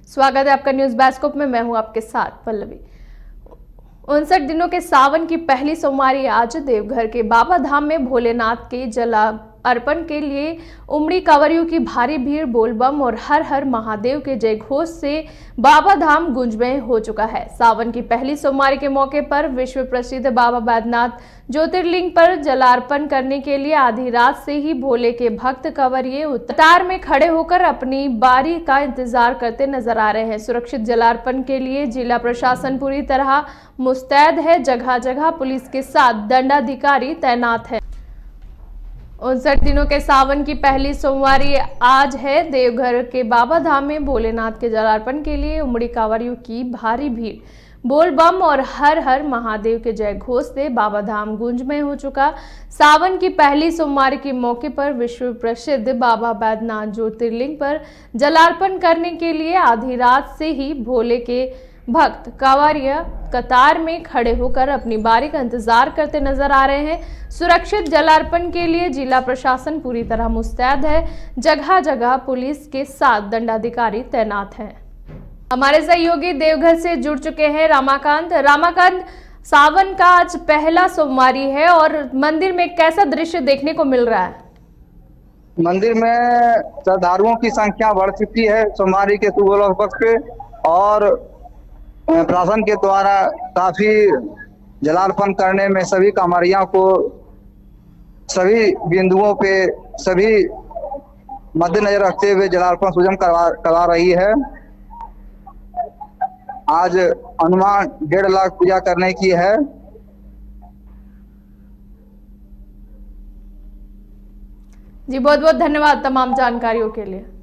स्वागत है आपका न्यूज बैस्कोप में। मैं हूं आपके साथ पल्लवी। 59 दिनों के सावन की पहली सोमवारी आज देवघर के बाबा धाम में भोलेनाथ के जला अर्पण के लिए उमड़ी कांवरियों की भारी भीड़ बोलबम और हर हर महादेव के जय घोष से बाबा धाम गूंजमय हो चुका है। सावन की पहली सोमवारी के मौके पर विश्व प्रसिद्ध बाबा बैद्यनाथ ज्योतिर्लिंग पर जलार्पण करने के लिए आधी रात से ही भोले के भक्त कांवरिये कतार में खड़े होकर अपनी बारी का इंतजार करते नजर आ रहे हैं। सुरक्षित जलार्पण के लिए जिला प्रशासन पूरी तरह मुस्तैद है। जगह जगह पुलिस के साथ दंडाधिकारी तैनात है। 59 दिनों के सावन की पहली सोमवारी आज है। देवघर के बाबा धाम में भोलेनाथ के जलार्पण के लिए उमड़ी कांवरियों की भारी भीड़ बोल बम और हर हर महादेव के जय घोष से बाबा धाम गूंजमय हो चुका। सावन की पहली सोमवारी के मौके पर विश्व प्रसिद्ध बाबा बैद्यनाथ ज्योतिर्लिंग पर जलार्पण करने के लिए आधी रात से ही भोले के भक्त कांवरिया कतार में खड़े होकर अपनी बारी का इंतजार करते नजर आ रहे हैं। सुरक्षित जलार्पण के लिए जिला प्रशासन पूरी तरह मुस्तैद है। जगह जगह पुलिस के साथ दंडाधिकारी तैनात हैं। हमारे सहयोगी देवघर से जुड़ चुके हैं रामाकांत, सावन का आज पहला सोमवारी है और मंदिर में कैसा दृश्य देखने को मिल रहा है? मंदिर में श्रद्धालुओं की संख्या बढ़ चुकी है सोमवारी के शुभ वक्त पे, और प्रशासन के द्वारा काफी जलार्पण करने में सभी कांवरियों को सभी बिंदुओं पे सभी मद्देनजर रखते हुए जलार्पण सुगम करवा रही है। आज अनुमान 1.5 लाख पूजा करने की है। जी बहुत बहुत धन्यवाद तमाम जानकारियों के लिए।